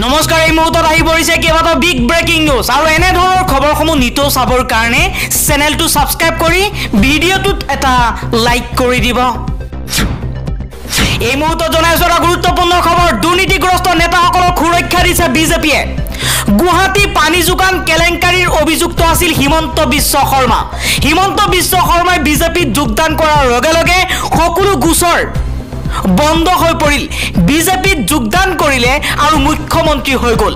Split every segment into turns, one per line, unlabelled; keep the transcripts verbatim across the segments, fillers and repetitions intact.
নমস্কাৰ এই মুহূৰ্তত আহি পৰিছে কেইবাটাও বিগ ব্ৰেকিং নিউজ আৰু এনে ধৰণৰ খবৰসমূহ নিতৌ চাবৰ কাৰণে চেনেলটো সাবস্ক্ৰাইব কৰি ভিডিঅ'টোত এটা লাইক কৰি দিব। এই মুহূৰ্তত জনাইছো এটা গুৰুত্বপূৰ্ণ খবৰ, দুৰ্নীতিগ্ৰস্ত নেতাসকলক সুৰক্ষা দিছে বিজেপিয়ে। গুৱাহাটী পানী যোগান কেলেংকাৰীৰ অভিযুক্ত আছিল হিমন্ত বিশ্ব শৰ্মা। হিমন্ত বিশ্ব শৰ্মাই বিজেপিত যোগদান কৰাৰ লগে লগে সকলো গোচৰ বন্ধ হৈ পৰিল। বিজেপিত যোগদান কৰিলে আৰু মুখ্যমন্ত্ৰী হৈ গ'ল।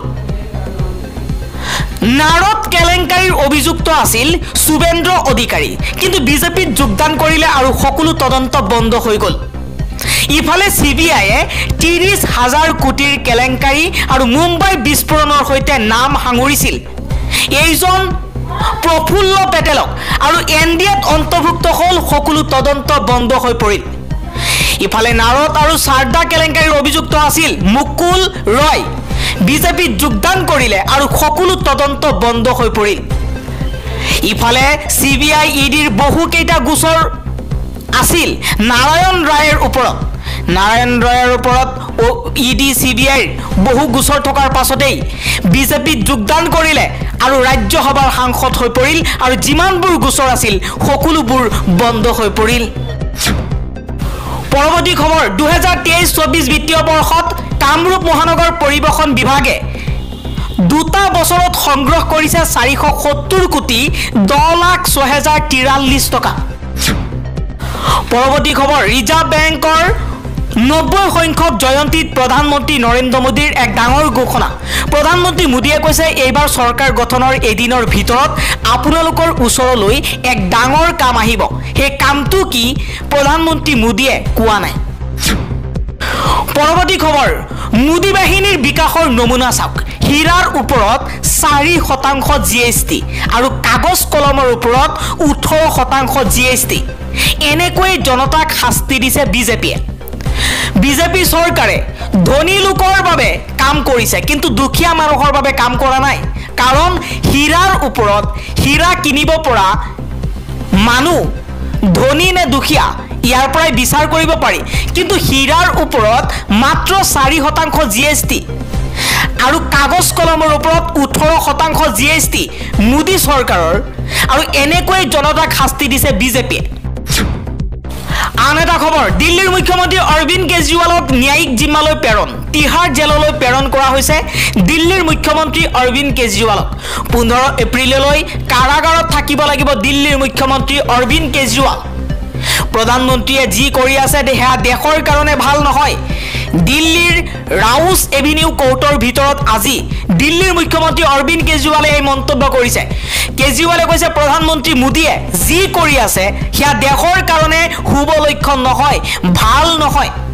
নাৰদ কেলেংকাৰীৰ অভিযুক্ত আছিল শুভেন্দ্ৰ অধিকাৰী, কিন্তু বিজেপিত যোগদান কৰিলে আৰু সকলো তদন্ত বন্ধ হৈ গ'ল। ইফালে চি বি আইয়ে ত্ৰিশ হাজাৰ কোটিৰ কেলেংকাৰী আৰু মুম্বাই বিস্ফোৰণৰ সৈতে নাম সাঙুৰিছিল এইজন প্ৰফুল্ল পেটেলক, আৰু এন ডি এত অন্তৰ্ভুক্ত হ'ল সকলো তদন্ত বন্ধ হৈ পৰিল। ইফালে নাৰদ আৰু সাৰদা কেলেংকাৰীৰ অভিযুক্ত আছিল মুকুল ৰয়, বিজেপিত যোগদান কৰিলে আৰু সকলো তদন্ত বন্ধ হৈ পৰিল। ইফালে চি বি আই ই ডিৰ বহুকেইটা গোচৰ আছিল নাৰায়ণ ৰায়ৰ ওপৰত। নাৰায়ণ ৰায়ৰ ওপৰত ই ডি চি বি আইৰ বহু গোচৰ থকাৰ পাছতেই বিজেপিত যোগদান কৰিলে আৰু ৰাজ্যসভাৰ সাংসদ হৈ পৰিল, আৰু যিমানবোৰ গোচৰ আছিল সকলোবোৰ বন্ধ হৈ পৰিল। পৰৱৰ্তী খবৰ, দুহেজাৰ তেইছ চৌব্বিছ বিত্তীয় বৰ্ষত কামৰূপ মহানগৰ পৰিবহণ বিভাগে দুটা বছৰত সংগ্ৰহ কৰিছে চাৰিশ সত্তৰ কোটি দহ লাখ ছয় হাজাৰ তিৰাল্লিছ টকা। পৰৱৰ্তী খবৰ, ৰিজাৰ্ভ বেংকৰ নব্বৈ সংখ্যক জয়ন্তীত প্ৰধানমন্ত্ৰী নৰেন্দ্ৰ মোদীৰ এক ডাঙৰ ঘোষণা। প্ৰধানমন্ত্ৰী মোদীয়ে কৈছে এইবাৰ চৰকাৰ গঠনৰ এদিনৰ ভিতৰত আপোনালোকৰ ওচৰলৈ এক ডাঙৰ কাম আহিব। সেই কামটো কি প্ৰধানমন্ত্ৰী মোদীয়ে কোৱা নাই। পৰৱৰ্তী খবৰ, মোদী বাহিনীৰ বিকাশৰ নমুনা চাওক। হীৰাৰ ওপৰত চাৰি শতাংশ জি এছ টি আৰু কাগজ কলমৰ ওপৰত ওঠৰ শতাংশ জি এছ টি। এনেকৈ জনতাক শাস্তি দিছে বিজেপিয়ে। বিজেপি চৰকাৰে ধনী লোকৰ বাবে কাম কৰিছে, কিন্তু দুখীয়া মানুহৰ বাবে কাম কৰা নাই। কাৰণ হীৰাৰ ওপৰত হীৰা কিনিব পৰা মানুহ ধনী নে দুখীয়া ইয়াৰ পৰাই বিচাৰ কৰিব পাৰি, কিন্তু হীৰাৰ ওপৰত মাত্ৰ চাৰি শতাংশ জি এছ টি আৰু কাগজ কলমৰ ওপৰত ওঠৰ শতাংশ জি এছ টি মোদী চৰকাৰৰ, আৰু এনেকৈ জনতাক শাস্তি দিছে বিজেপিয়ে। আন এটা খবৰ, দিল্লীৰ মুখ্যমন্ত্ৰী অৰবিন্দ কেজৰিৱালক ন্যায়িক জিম্মালৈ প্ৰেৰণ। তিহাৰ জেললৈ প্ৰেৰণ কৰা হৈছে দিল্লীৰ মুখ্যমন্ত্ৰী অৰবিন্দ কেজৰিৱালক। পোন্ধৰ এপ্ৰিললৈ কাৰাগাৰত থাকিব লাগিব দিল্লীৰ মুখ্যমন্ত্ৰী অৰবিন্দ কেজৰিৱাল। প্ৰধানমন্ত্ৰীয়ে যি কৰি আছে সেয়া দেশৰ কাৰণে ভাল নহয়। দিল্লীৰ ৰাউছ এভিনিউ কোৰ্টৰ ভিতৰত আজি দিল্লীৰ মুখ্যমন্ত্ৰী অৰবিন্দ কেজৰিৱালে এই মন্তব্য কৰিছে। কেজৰিৱালে কৈছে প্ৰধানমন্ত্ৰী মোদীয়ে যি কৰি আছে সেয়া দেশৰ কাৰণে শুভ লক্ষণ নহয়, ভাল নহয়।